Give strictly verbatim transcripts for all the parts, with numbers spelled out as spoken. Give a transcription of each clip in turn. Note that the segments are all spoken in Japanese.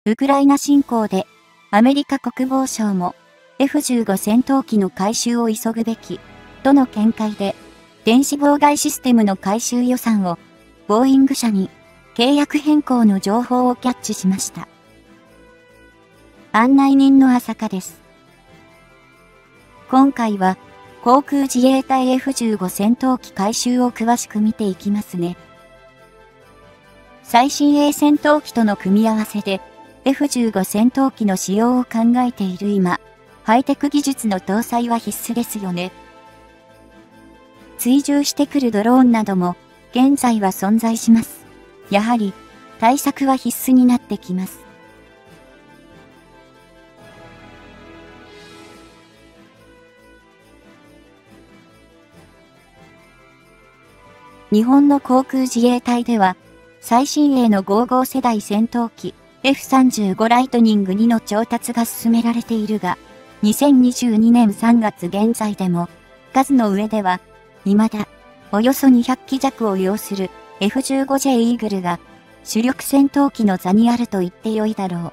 ウクライナ侵攻でアメリカ国防省も エフじゅうご 戦闘機の改修を急ぐべきとの見解で電子妨害システムの改修予算をボーイング社に契約変更の情報をキャッチしました。案内人の浅香です。今回は航空自衛隊 エフじゅうご 戦闘機改修を詳しく見ていきますね。最新鋭戦闘機との組み合わせで エフじゅうご 戦闘機の使用を考えている今、ハイテク技術の搭載は必須ですよね。追従してくるドローンなども現在は存在します。やはり対策は必須になってきます。日本の航空自衛隊では最新鋭のごじゅうご世代戦闘機 エフさんじゅうご ライトニングにの調達が進められているが、にせんにじゅうにねんさんがつ現在でも数の上では未だおよそにひゃっき弱を要する エフじゅうごジェイ イーグルが主力戦闘機の座にあると言ってよいだろう。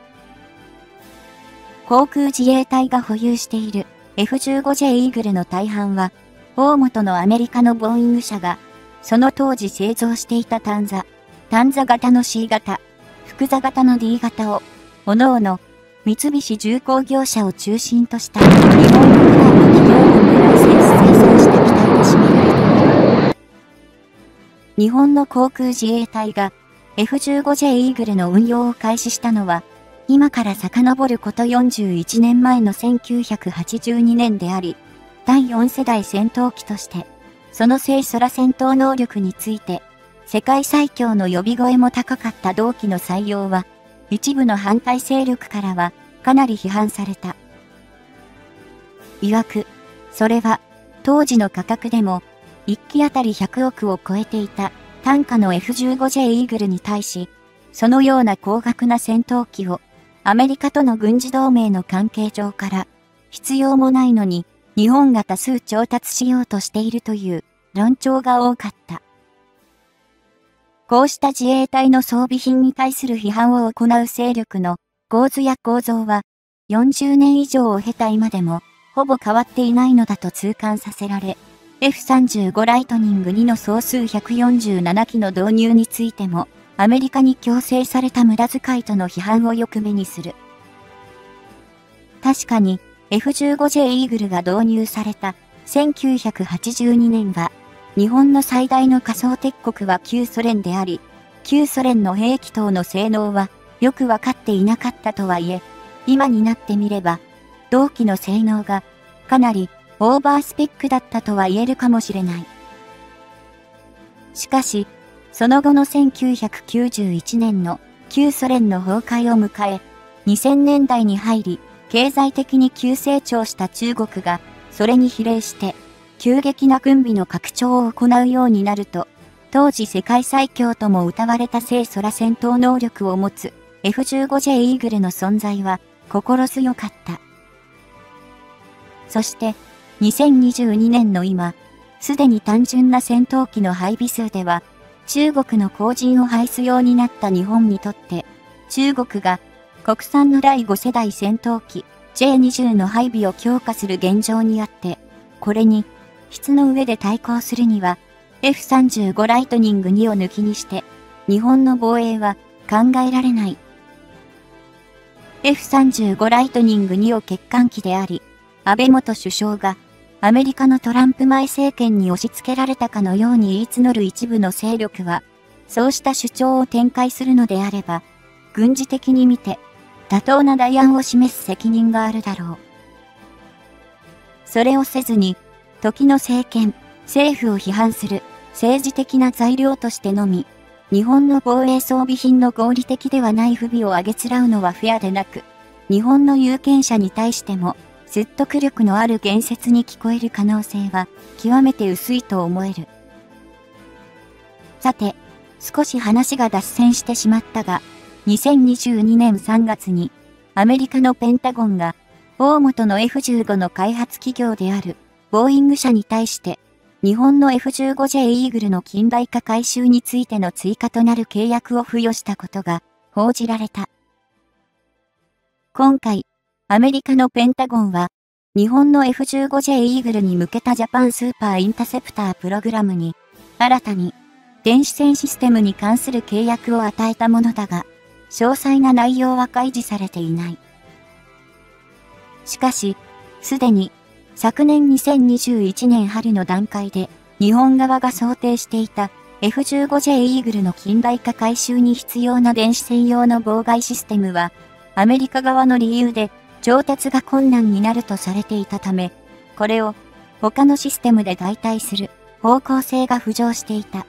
航空自衛隊が保有している エフじゅうごジェイ イーグルの大半は大元のアメリカのボーイング社がその当時製造していた単座、単座型の シー 型、複座型の ディー 型を、各々、三菱重工業者を中心とした日本国内の企業群でライセンス生産した機体で占められている。日本の航空自衛隊が エフじゅうごジェイ イーグルの運用を開始したのは、今から遡ることよんじゅういちねんまえのせんきゅうひゃくはちじゅうにねんであり、だいよん世代戦闘機として、その軽空戦闘能力について、世界最強の呼び声も高かった同機の採用は、一部の反対勢力からはかなり批判された。曰く、それは当時の価格でもいっきあたりひゃくおくを超えていた単価の エフじゅうごジェイ イーグルに対し、そのような高額な戦闘機をアメリカとの軍事同盟の関係上から必要もないのに日本が多数調達しようとしているという論調が多かった。こうした自衛隊の装備品に対する批判を行う勢力の構図や構造はよんじゅうねん以上を経た今でもほぼ変わっていないのだと痛感させられ、エフさんじゅうご ライトニングにの総数ひゃくよんじゅうななきの導入についてもアメリカに強制された無駄遣いとの批判をよく目にする。確かに エフじゅうごジェイ イーグルが導入されたせんきゅうひゃくはちじゅうにねんは日本の最大の仮想敵国は旧ソ連であり、旧ソ連の兵器等の性能はよくわかっていなかったとはいえ、今になってみれば、同機の性能がかなりオーバースペックだったとは言えるかもしれない。しかし、その後のせんきゅうひゃくきゅうじゅういちねんの旧ソ連の崩壊を迎え、にせんねんだいに入り、経済的に急成長した中国が、それに比例して、急激な軍備の拡張を行うようになると、当時世界最強とも謳われた軽空戦闘能力を持つ エフじゅうごジェイ イーグルの存在は心強かった。そして、にせんにじゅうにねんの今、すでに単純な戦闘機の配備数では、中国の後塵を排すようになった日本にとって、中国が国産のだいご世代戦闘機 ジェイにじゅう の配備を強化する現状にあって、これに、質の上で対抗するには、エフさんじゅうご ライトニングにを抜きにして、日本の防衛は考えられない。エフさんじゅうご ライトニングにを欠陥機であり、安倍元首相がアメリカのトランプ前政権に押し付けられたかのように言い募る一部の勢力は、そうした主張を展開するのであれば、軍事的に見て、妥当な代案を示す責任があるだろう。それをせずに、時の政権、政府を批判する政治的な材料としてのみ、日本の防衛装備品の合理的ではない不備を挙げつらうのはフェアでなく、日本の有権者に対しても、説得力のある言説に聞こえる可能性は、極めて薄いと思える。さて、少し話が脱線してしまったが、にせんにじゅうにねんさんがつに、アメリカのペンタゴンが、大元の エフじゅうご の開発企業である、ボーイング社に対して、日本の エフじゅうごジェイ イーグルの近代化改修についての追加となる契約を付与したことが報じられた。 今回、アメリカのペンタゴンは、日本の エフじゅうごジェイ イーグルに向けたジャパンスーパーインタセプタープログラムに、新たに、電子戦システムに関する契約を与えたものだが、詳細な内容は開示されていない。しかし、すでに、昨年にせんにじゅういちねん春の段階で、日本側が想定していた エフじゅうごジェイ イーグルの近代化改修に必要な電子専用の妨害システムは、アメリカ側の理由で調達が困難になるとされていたため、これを他のシステムで代替する方向性が浮上していた。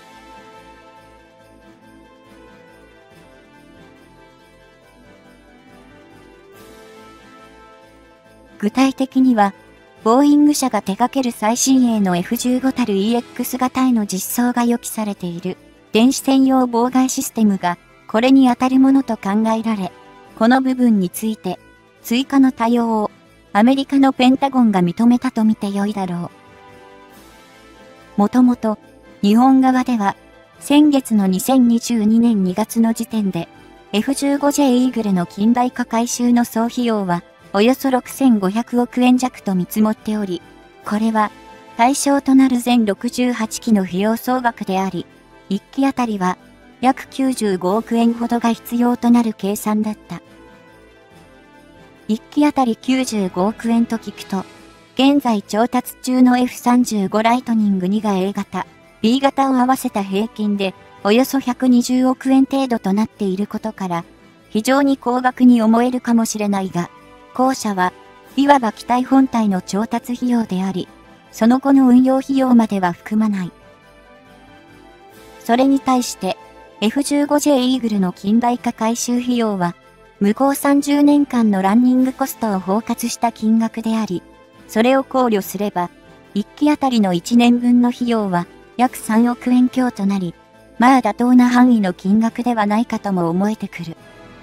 具体的には、ボーイング社が手掛ける最新鋭の エフじゅうご たる イーエックス 型への実装が予期されている電子専用妨害システムがこれに当たるものと考えられ、この部分について追加の対応をアメリカのペンタゴンが認めたとみてよいだろう。もともと日本側では先月のにせんにじゅうにねんにがつの時点で エフじゅうごジェイ イーグルの近代化改修の総費用はおよそろくせんごひゃくおくえん弱と見積もっており、これは対象となる全ろくじゅうはちきの費用総額であり、いっきあたりは約きゅうじゅうごおくえんほどが必要となる計算だった。いっきあたりきゅうじゅうごおくえんと聞くと、現在調達中の エフさんじゅうご ライトニングにが エー 型、ビー 型を合わせた平均でおよそひゃくにじゅうおくえん程度となっていることから、非常に高額に思えるかもしれないが、後者はいわば機体本体の調達費用であり、その後の運用費用までは含まない。それに対して エフじゅうごジェイ イーグルの近代化改修費用は、向こうさんじゅうねんかんのランニングコストを包括した金額であり、それを考慮すれば、いっきあたりのいちねんぶんの費用は約さんおくえん強となり、まあ妥当な範囲の金額ではないかとも思えてくる。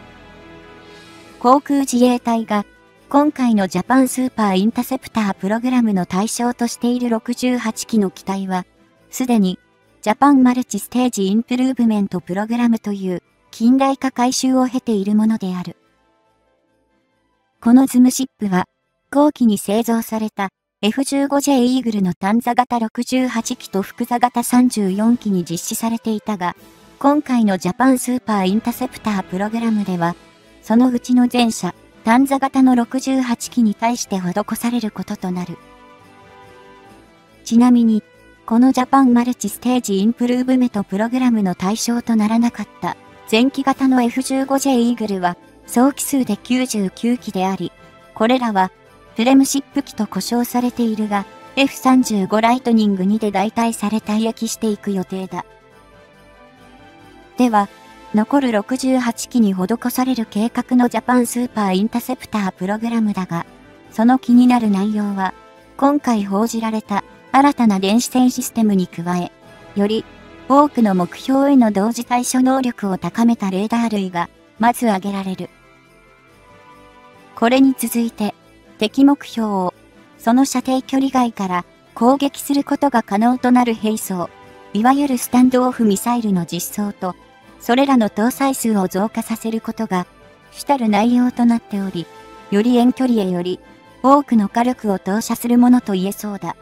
航空自衛隊が今回のジャパンスーパーインタセプタープログラムの対象としているろくじゅうはちきの機体は、すでにジャパンマルチステージインプルーブメントプログラムという近代化改修を経ているものである。このズムシップは、後期に製造された エフじゅうごジェイ イーグルの単座型ろくじゅうはちきと複座型さんじゅうよんきに実施されていたが、今回のジャパンスーパーインタセプタープログラムでは、そのうちの前者、単座型のろくじゅうはちきに対して施されることとなる。ちなみに、このジャパンマルチステージインプルーブメントプログラムの対象とならなかった前期型の エフじゅうごジェイ イーグルは総機数できゅうじゅうきゅうきであり、これらはプレムシップ機と呼称されているが エフさんじゅうご ライトニングにで代替され退役していく予定だ。では、残るろくじゅうはちきに施される計画のジャパンスーパーインタセプタープログラムだが、その気になる内容は、今回報じられた新たな電子戦システムに加え、より多くの目標への同時対処能力を高めたレーダー類がまず挙げられる。これに続いて、敵目標をその射程距離外から攻撃することが可能となる兵装、いわゆるスタンドオフミサイルの実装と、それらの搭載数を増加させることが主たる内容となっており、より遠距離へより多くの火力を投射するものと言えそうだ。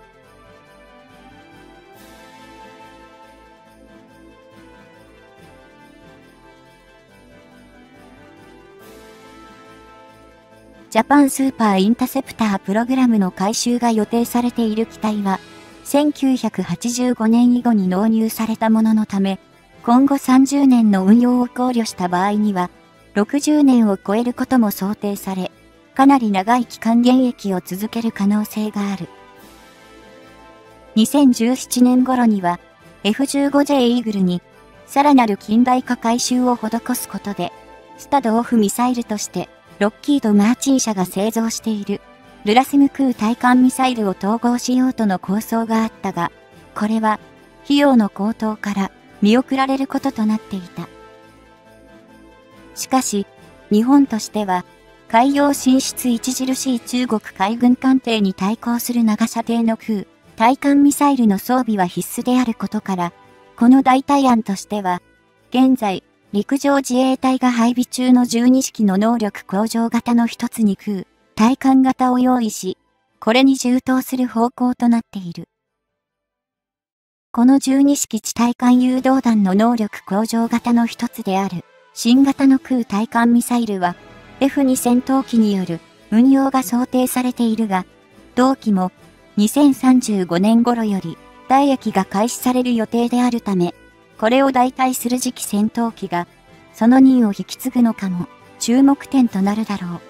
ジャパンスーパーインタセプタープログラムの改修が予定されている機体は、せんきゅうひゃくはちじゅうごねん以後に納入されたもののため、今後さんじゅうねんの運用を考慮した場合には、ろくじゅうねんを超えることも想定され、かなり長い期間現役を続ける可能性がある。にせんじゅうななねん頃には、エフじゅうごジェイ イーグルに、さらなる近代化改修を施すことで、スタドオフミサイルとして、ロッキード・マーチン社が製造している、ルラスム空対艦ミサイルを統合しようとの構想があったが、これは、費用の高騰から見送られることとなっていた。しかし、日本としては、海洋進出著しい中国海軍艦艇に対抗する長射程の空、対艦ミサイルの装備は必須であることから、この代替案としては、現在、 陸上自衛隊が配備中のじゅうに式の能力向上型の一つに空、対艦型を用意し、これに充当する方向となっている。このじゅうに式地対艦誘導弾の能力向上型の一つである、新型の空対艦ミサイルは、エフツー 戦闘機による運用が想定されているが、同機もにせんさんじゅうごねん頃より退役が開始される予定であるため、これを代替する次期戦闘機が、その任を引き継ぐのかも注目点となるだろう。